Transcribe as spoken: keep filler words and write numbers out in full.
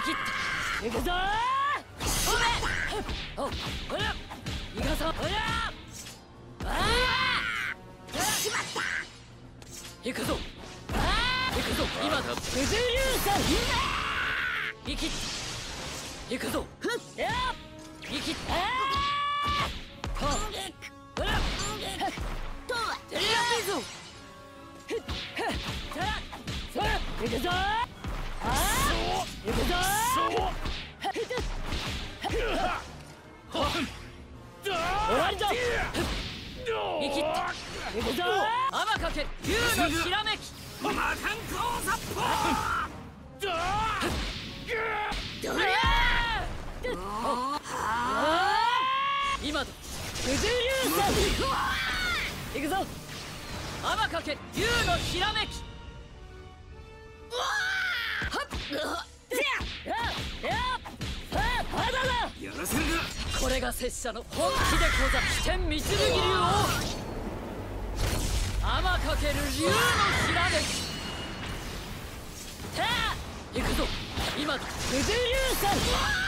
切った行くぞー。おめおほら行かそうほらああしまった行くぞああ行くぞ今だ九十龍さん生きった行くぞふっや生きったああほらとはテレアピーゾふっふっさあそら行くぞああ行くぞ終わりだ生きった行くぞ天かけ竜のひらめき魔漢光殺法どりゃ今だ九十龍さん行くぞ天かけ竜のひらめきはっやらせるなこれが拙者の本気でござ飛天三剣流王天かける竜のひらめきてあ行くぞ今だ九十龍さん